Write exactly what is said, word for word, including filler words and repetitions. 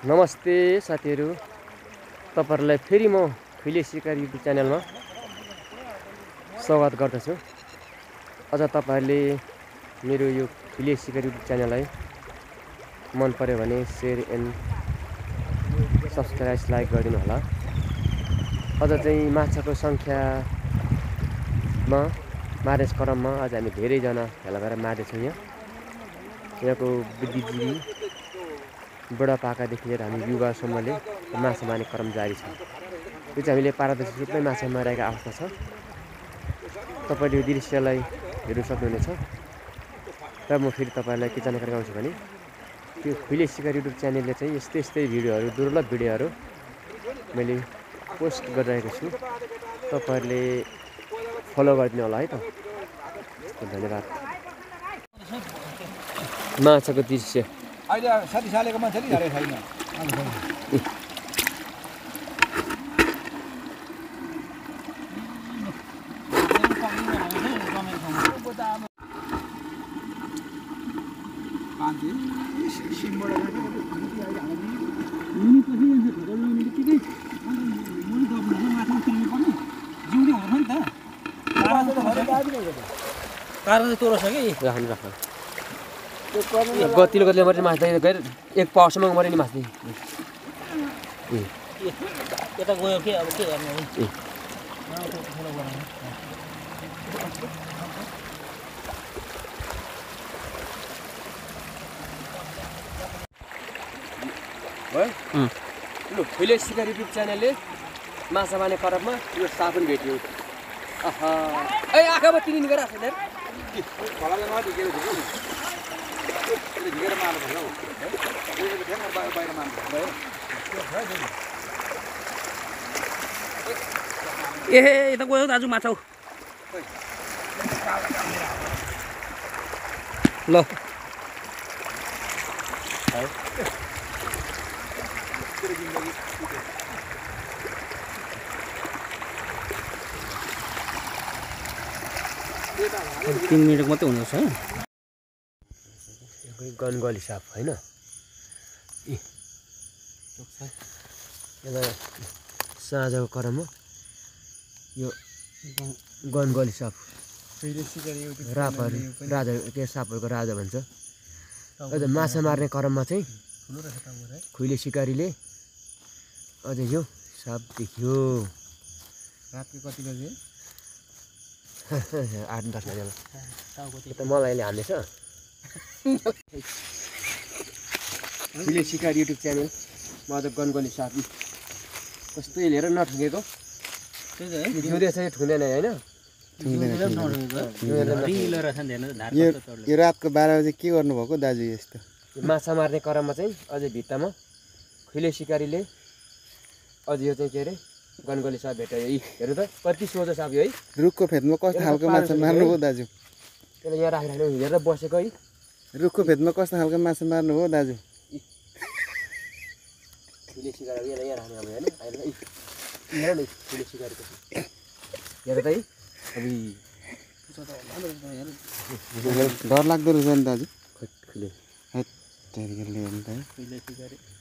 नमस्ते साथीहरु, तपाईहरुलाई फेरि म खुले शिकार युट्युब च्यानलमा स्वागत गर्दछु। अझ तपाईहरुले मेरो यो खुले शिकार युट्युब च्यानललाई मन पर्यो भने शेयर एन्ड सब्स्क्राइब लाइक गरिदिनु होला। अझ चाहिँ माछाको संख्यामा मारेस क्रममा आज हामी धेरै जना भेला भएर मार्दैछौँ। यहाँ यहाँको बुद्धिजीवी बुढापाकादेखि लिएर हामी युवासम्मले माछा मार्ने क्रम जारी छ। यो चाहिँ हामीले पारदर्शी रूपमै माछा मारेको अवस्था छ। तपाईले यो दृश्यलाई हेर्न सक्नुहुनेछ। र म फेरि तपाईहरुलाई के जानकारी गराउँछु भने त्यो खुले शिकार युट्युब च्यानलले चाहिँ यस्तै यस्तै भिडियोहरू दुर्लभ भिडियोहरू मैले पोस्ट गरिरहेको छु। तपाईहरुले फलो गरिदिनु होला है त। धन्यवाद। माछाको दृश्य अहिले साथी सालेको मान्छेले झारे छैन। पाँचे सिमबाट मुनि पछि ढकल मुनि के मुनि गर्नु माथि तिर्नु पर्ने जिउले हुँदैन नि त। कारण चाहिँ तोरो छ कि राख्नु राख्नु गतिलो गतिलो मर्ने माछा गएर एक पाउसम्म मर्ने नि माछा यता गयो के अब के गर्ने ए लु खुले शिकार युट्युब च्यानलले माछा मार्ने क्रममा यो साबुन भेट्यो। आहा ए आँखामा तिनी गएर आछ यार फलाले माथि के हो त्यो झिकेर मार्नु पर्छ हौ है यो ठ्याक्क बाहिर मार्नु भयो। ए यता गयो दाजु माछा हो ल तीन मिनट मात्रै हुँदैछ है। गनगली साप हैन ए यसलाई साँझको क्रममा यो गनगली साप रापहरू राजा त्यो सापहरूको राजा भन्छ। अझ माछा मार्ने क्रममा चाहिँ खुइले सिकारीले अझ यो साप देखियो। रातको कति बजे आठ दस बजे त मलाई अहिले हान्दैछ। खुले शिकार युट्युब च्यानल म आज गनगली साप कस्तो हेरेर नठुङ्गेको जिउँदै छ ठुङ्दैन होइन। यो रातको बाह्र बजे के गर्नुभएको दाजु? यस्तो माछा मार्ने क्रममा चाहिँ अझै भित्तामा खुले सिकारीले अझ यो चाहिँ के अरे गनगली साप भेट्यो। यी हेर्नु त कति सोझो साप यो है। रुखको फेदमा कस्तो खालको माछा मार्नुभयो दाजु? त्यसले यहाँ राखिराख्नु हेरेर बसेको है। रुखको फेदमा कस्तो खालको माछा मार्नुभयो दाजु? खुले सिकार यहाँ यहाँ राख्ने अब होइन हेर न खुले सिकारीको हेर त है। अब डर लाग्दो रहेछ नि दाजु। खुले हेट हेर्नु त है। खुले सिकारी